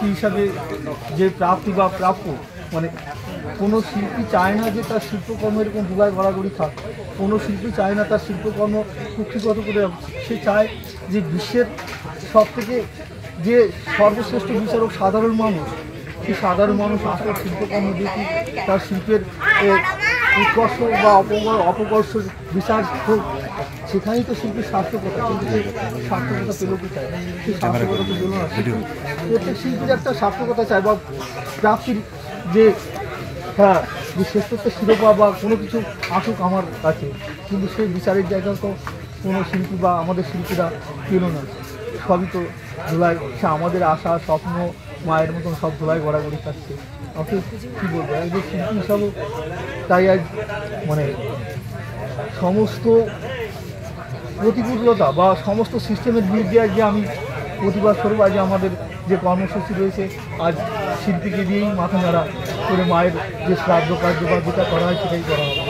হিসাবে যে প্রাপ্তি বা প্রাপ্য, মানে কোনো শিল্পী চায় না যে তার শিল্পকর্ম এরকম ধুলায় গড়াগড়ি থাক, কোনো শিল্পী চায় না তার শিল্পকর্ম কুক্ষিগত করে, সে চায় যে বিশ্বের সবথেকে যে সর্বশ্রেষ্ঠ বিচারক সাধারণ মানুষ, সেই সাধারণ মানুষ আসলে শিল্পকর্ম দেখি তার শিল্পের উৎকর্ষ বা অপকর্ষ বিচার হোক, সেখানেই তো শিল্পীর সার্থকতা। কিন্তু সেই সার্থকতা পেল কোথায়? সেই সার্থকতা তো পেল না। প্রত্যেক শিল্পীর একটা সার্থকতা চায় বা প্রাপ্তির যে হ্যাঁ যে শ্রেষ্ঠত্বের শিরোপা বা কোনো কিছু আসুক আমার কাছে, কিন্তু সেই বিচারের জায়গা তো কোনো শিল্পী বা আমাদের শিল্পীরা পেল না। সবই তো ধুলায়, সে আমাদের আশা স্বপ্ন মায়ের মতন সব ধুলায় গড়াগড়ি থাকছে। অথচ কী বলবো, একজন শিল্পী হিসাবেও তাই আজ মানে সমস্ত প্রতিকূলতা বা সমস্ত সিস্টেমের বিরুদ্ধে আজ যে আমি প্রতিবাদ স্বরূপ আজ আমাদের যে কর্মসূচি রয়েছে, আজ শিল্পীকে দিয়েই মাথা নাড়া করে মায়ের যে শ্রাদ্ধ কার্য বা যেটা করা হয় সেটাই করা হবে।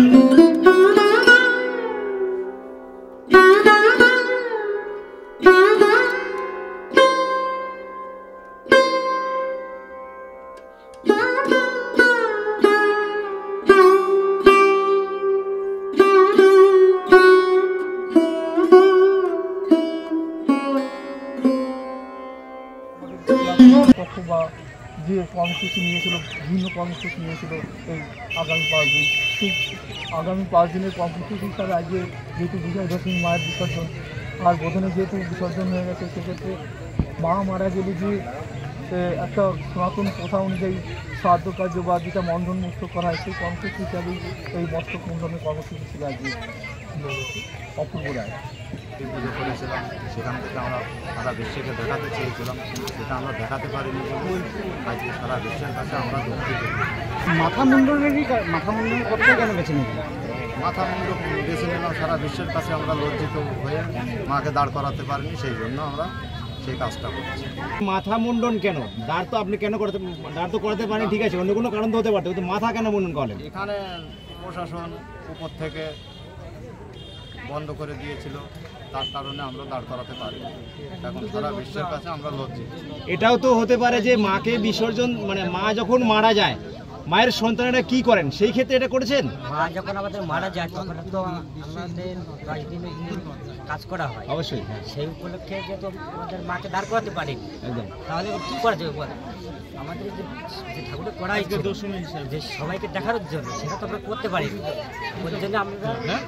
বা যে কর্মসূচি নিয়েছিল, ভিন্ন কর্মসূচি নিয়েছিল এই আগামী 5 দিন, সেই আগামী 5 দিনের কর্মসূচি হিসাবে আজকে যেহেতু বিজয়া দশমী মায়ের বিসর্জন, আর বোধনে যেহেতু বিসর্জন হয়ে গেছে, সেক্ষেত্রে মা মারা গেলে যে একটা সনাতন প্রথা অনুযায়ী শ্রাদ্ধ কার্য বা যেটা মন্ডন মুক্ত করা হয়, সেই কর্মসূচি হিসাবেই এই মস্তক মন্ডনের কর্মসূচি ছিল আজকে অপূর্ব রায়। পুজো করেছিলাম, সেখান থেকে আমরা সারা বিশ্বকে দেখাতে চেয়েছিলাম, সেটা আমরা দেখাতে পারিনি বলে আজকে সারা বিশ্বের কাছে আমরা দুঃখিত। মাথা মুন্ডনের কথা কেন বেছে নিলেন? মাথা মুন্ড বেছে নিলাম, সারা বিশ্বের কাছে আমরা লজ্জিত হয়ে মাকে দাঁড় করাতে পারিনি, সেই জন্য আমরা সেই কাজটা করছি। মাথা মুন্ডন কেন? দাঁড় তো আপনি কেন দাঁড় তো করাতে পারেন, ঠিক আছে, অন্য কোনো কারণ তো হতে পারতো, কিন্তু মাথা কেন মুন্ডন করলেন? এখানে প্রশাসন উপর থেকে বন্ধ করে দিয়েছিল, তার কারণে আমরা দাঁড় করাতে পারি। এখন সারা বিশ্বের কাছে আমরা লজ্জিত। এটাও তো হতে পারে যে মাকে বিসর্জন, মানে মা যখন মারা যায়, মায়ের সন্তানেরা কি করেন, সেই ক্ষেত্রে এটা করেছেন? মা যখন আমাদের মারা যায় তখন তো আমাদের 10 দিন কাজ করা হয়, অবশ্যই সেই উপলক্ষে যেহেতু আমাদের মাকে দাঁড় করাতে পারি, একদম, তাহলে কী করা যাবে বলে? আমাদের যে ঠাকুরটা করা হয়েছে যে সবাইকে দেখার জন্য, সেটা তো আমরা করতে পারি, ওই জন্য আমরা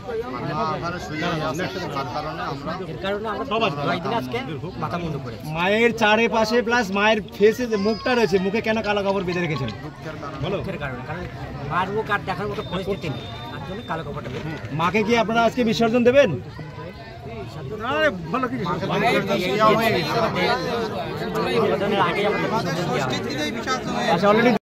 এর কারণে আমরা 10 দিন আজকে মাথা মুন্ডু করে। মায়ের চারপাশে প্লাস মায়ের ফেসে যে মুখটা রয়েছে, মুখে কেন কালো কাপড় বেঁধে রেখেছেন? দুঃখের কারণে, কারণ মার মুখ আর দেখার মতো পরিস্থিতি নেই, তার জন্য কালো কাপড়টা বেঁধে। মাকে কি আপনারা আজকে বিসর্জন দেবেন? আগে আমাদের আচ্ছা, অলরেডি